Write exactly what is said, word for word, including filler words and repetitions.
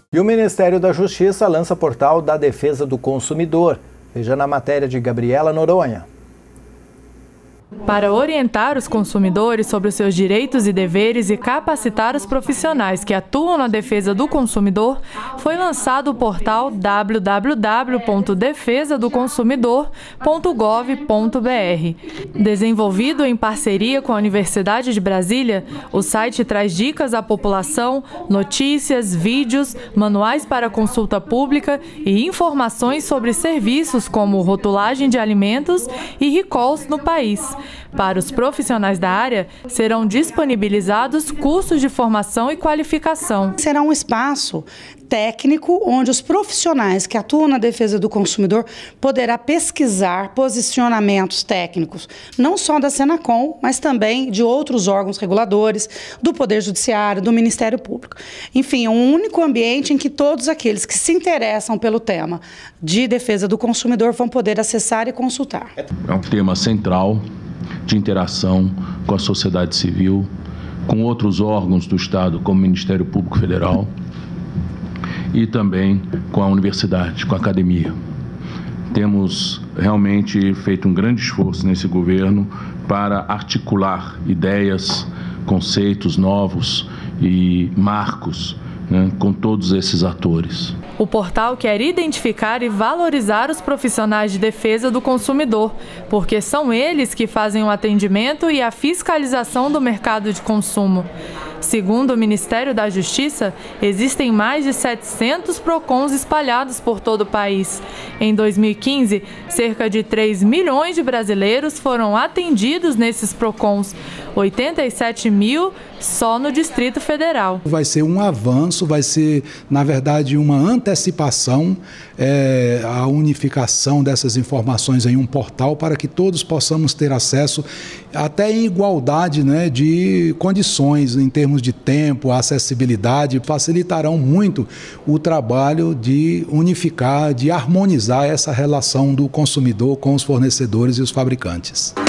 E o Ministério da Justiça lança portal da Defesa do Consumidor. Veja na matéria de Gabriela Noronha. Para orientar os consumidores sobre os seus direitos e deveres e capacitar os profissionais que atuam na defesa do consumidor, foi lançado o portal w w w ponto defesa do consumidor ponto gov ponto b r. Desenvolvido em parceria com a Universidade de Brasília, o site traz dicas à população, notícias, vídeos, manuais para consulta pública e informações sobre serviços como rotulagem de alimentos e recalls no país. Para os profissionais da área, serão disponibilizados cursos de formação e qualificação. Será um espaço técnico onde os profissionais que atuam na defesa do consumidor poderá pesquisar posicionamentos técnicos, não só da Senacom, mas também de outros órgãos reguladores, do Poder Judiciário, do Ministério Público. Enfim, um único ambiente em que todos aqueles que se interessam pelo tema de defesa do consumidor vão poder acessar e consultar. É um tema central de interação com a sociedade civil, com outros órgãos do Estado, como o Ministério Público Federal, e também com a universidade, com a academia. Temos realmente feito um grande esforço nesse governo para articular ideias, conceitos novos e marcos, né, com todos esses atores. O portal quer identificar e valorizar os profissionais de defesa do consumidor, porque são eles que fazem o atendimento e a fiscalização do mercado de consumo. Segundo o Ministério da Justiça, existem mais de setecentos PROCONs espalhados por todo o país. Em dois mil e quinze, cerca de três milhões de brasileiros foram atendidos nesses PROCONs, oitenta e sete mil só no Distrito Federal. Vai ser um avanço, vai ser, na verdade, uma antecipação, é, a unificação dessas informações em um portal para que todos possamos ter acesso até em igualdade, né, de condições em termos de tempo, acessibilidade, facilitarão muito o trabalho de unificar, de harmonizar essa relação do consumidor com os fornecedores e os fabricantes.